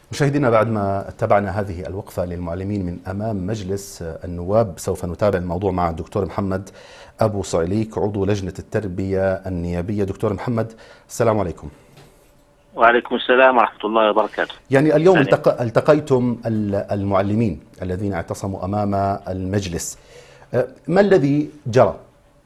مشاهدينا، بعد ما اتبعنا هذه الوقفة للمعلمين من أمام مجلس النواب، سوف نتابع الموضوع مع الدكتور محمد أبو صعليك، عضو لجنة التربية النيابية. دكتور محمد، السلام عليكم. وعليكم السلام ورحمة الله وبركاته. يعني اليوم التقيتم المعلمين الذين اعتصموا أمام المجلس، ما الذي جرى؟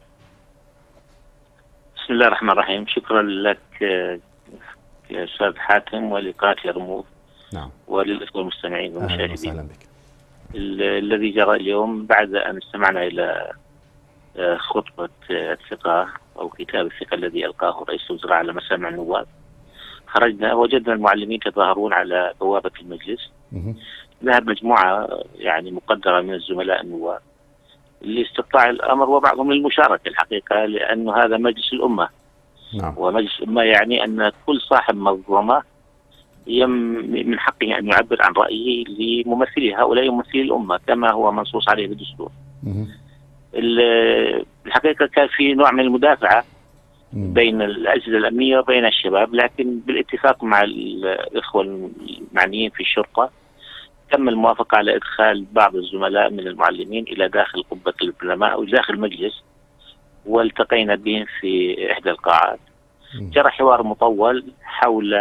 بسم الله الرحمن الرحيم. شكرا لك يا أستاذ حاتم ولقناة يرموك. نعم. وللإخوة المستمعين والمشاهدين. أهلا بك. الذي جرى اليوم بعد أن استمعنا إلى خطبة الثقة أو كتاب الثقة الذي ألقاه رئيس الوزراء على مسامع النواب، خرجنا وجدنا المعلمين يتظاهرون على بوابة المجلس. ذهب مجموعة يعني مقدرة من الزملاء النواب لاستقطاع الأمر وبعضهم للمشاركة الحقيقة، لأن هذا مجلس الأمة. نعم. ومجلس الأمة يعني أن كل صاحب منظمة من حقه أن يعبر عن رأيه لممثلي هؤلاء ممثلي الأمة كما هو منصوص عليه بالدستور. الحقيقة كان في نوع من المدافعة بين الأجهزة الأمنية وبين الشباب، لكن بالاتفاق مع الإخوة المعنيين في الشرطة تم الموافقة على إدخال بعض الزملاء من المعلمين إلى داخل قبة البرلمان أو داخل المجلس، والتقينا بهم في إحدى القاعات. جرى حوار مطول حول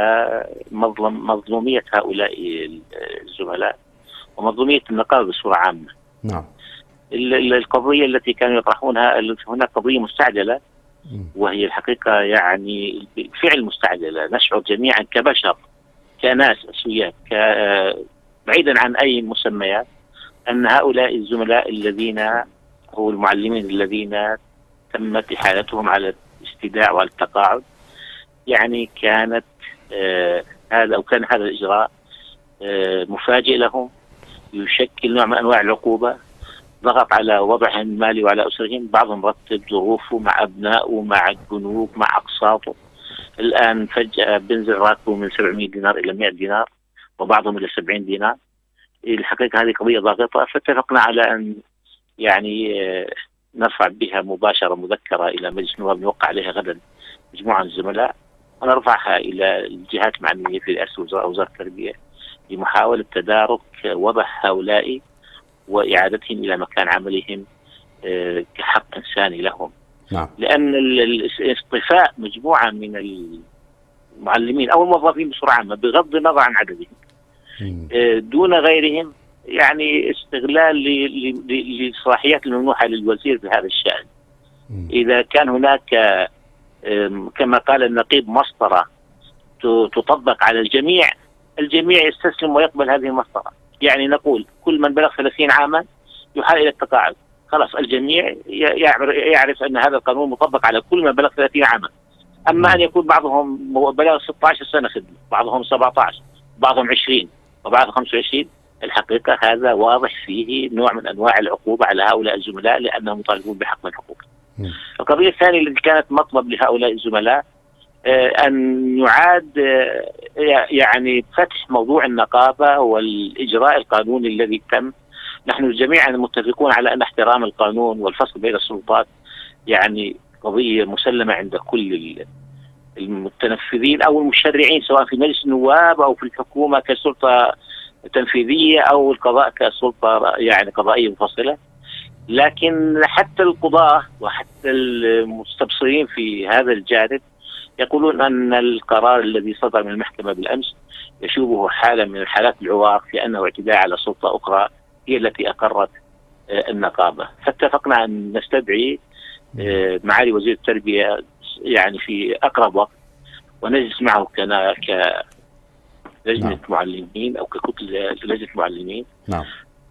مظلومية هؤلاء الزملاء ومظلومية النقابة بصورة عامة. نعم. القضية التي كانوا يطرحونها هناك قضية مستعجلة، وهي الحقيقة يعني فعل مستعجلة. نشعر جميعا كبشر كناس أسوياء بعيدا عن أي مسميات أن هؤلاء الزملاء الذين هو المعلمين الذين تمت إحالتهم على الاستيداع وعلى التقاعد، يعني كانت كان هذا الإجراء مفاجئ لهم، يشكل نوع من أنواع العقوبة، ضغط على وضعهم المالي وعلى أسرهم. بعضهم رتب ظروفه مع أبنائه مع البنوك مع أقساطه، الآن فجأة بنزل راتبه من 700 دينار إلى 100 دينار وبعضهم إلى 70 دينار. الحقيقة هذه قضية ضاغطة، فاتفقنا على أن يعني نرفع بها مباشرة مذكرة إلى مجلس النواب نوقع عليها غدا مجموعة من الزملاء، ونرفعها إلى الجهات المعنية في رئاسة الوزراء ووزارة التربية لمحاولة تدارك وضع هؤلاء وإعادتهم إلى مكان عملهم كحق إنساني لهم. نعم. لأن اصطفاء مجموعة من المعلمين أو الموظفين بصورة عامة بغض النظر عن عددهم دون غيرهم يعني استغلال للصلاحيات الممنوحة للوزير بهذا الشأن. إذا كان هناك كما قال النقيب مسطرة تطبق على الجميع يستسلم ويقبل هذه المسطرة. يعني نقول كل من بلغ 30 عاما يحال إلى التقاعد، خلاص الجميع يعرف أن هذا القانون مطبق على كل من بلغ 30 عاما. أما أن يكون بعضهم بلغ 16 سنة خدمة، بعضهم 17، بعضهم 20 وبعضهم 25، الحقيقة هذا واضح فيه نوع من أنواع العقوبة على هؤلاء الزملاء لأنهم مطالبون بحق من حقوق. القضية الثانية التي كانت مطلب لهؤلاء الزملاء أن يعاد يعني فتح موضوع النقابة والإجراء القانوني الذي تم. نحن جميعا متفقون على أن احترام القانون والفصل بين السلطات يعني قضية مسلمة عند كل المتنفذين أو المشرعين، سواء في مجلس النواب أو في الحكومة كسلطة تنفيذية أو القضاء كسلطة يعني قضائية منفصلة. لكن حتى القضاة وحتى المستبصرين في هذا الجانب يقولون أن القرار الذي صدر من المحكمة بالأمس يشوبه حالة من الحالات العواق في أنه اعتداء على سلطة أخرى هي التي أقرت النقابة. فاتفقنا أن نستدعي معالي وزير التربية يعني في أقرب وقت ونجلس معه كلجنة معلمين أو ككتلة لجنة معلمين. نعم.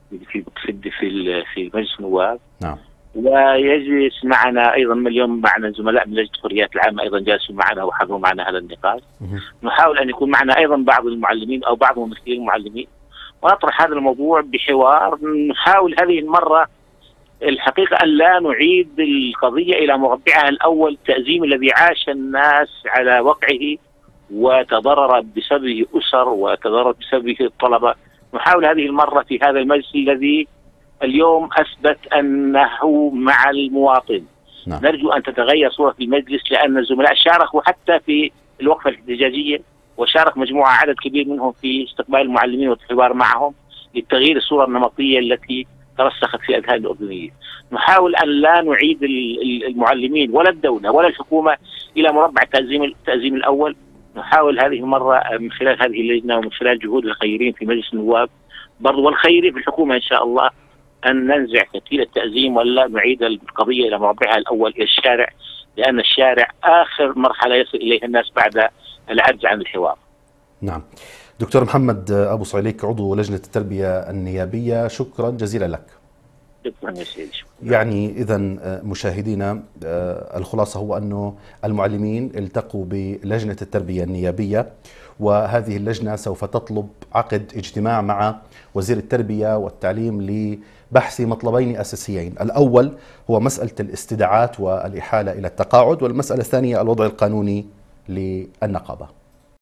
في مجلس النواب. نعم. ويجلس معنا أيضا اليوم معنا زملاء من لجنة الحريات العامة أيضا جالسوا معنا وحضروا معنا هذا النقاش. نحاول أن يكون معنا أيضا بعض المعلمين أو بعض ممثلي المعلمين ونطرح هذا الموضوع بحوار. نحاول هذه المرة الحقيقة أن لا نعيد القضية إلى مربعها الأول، التأزيم الذي عاش الناس على وقعه وتضرر بسببه أسر وتضرر بسببه الطلبة. نحاول هذه المرة في هذا المجلس الذي اليوم أثبت أنه مع المواطن. نعم. نرجو أن تتغير صورة المجلس، لأن الزملاء شاركوا حتى في الوقفة الاحتجاجية وشارك عدد كبير منهم في استقبال المعلمين والحوار معهم لتغيير الصورة النمطية التي ترسخت في أذهان الأردنيين. نحاول أن لا نعيد المعلمين ولا الدولة ولا الحكومة إلى مربع التأزيم الأول. نحاول هذه المرة من خلال هذه اللجنة ومن خلال جهود الخيرين في مجلس النواب برضو والخيرين في الحكومة إن شاء الله أن ننزع فتيل التأزيم ولا نعيد القضية إلى مربعها الأول، إلى الشارع، لأن الشارع آخر مرحلة يصل إليها الناس بعد العجز عن الحوار. نعم. دكتور محمد أبو صعيليك عضو لجنة التربية النيابية، شكرا جزيلا لك. شكرا يا سيدي. يعني إذا مشاهدينا، الخلاصة هو أنه المعلمين التقوا بلجنة التربية النيابية، وهذه اللجنة سوف تطلب عقد اجتماع مع وزير التربية والتعليم لبحث مطلبين أساسيين. الأول هو مسألة الاستدعاءات والإحالة إلى التقاعد، والمسألة الثانية الوضع القانوني للنقابة.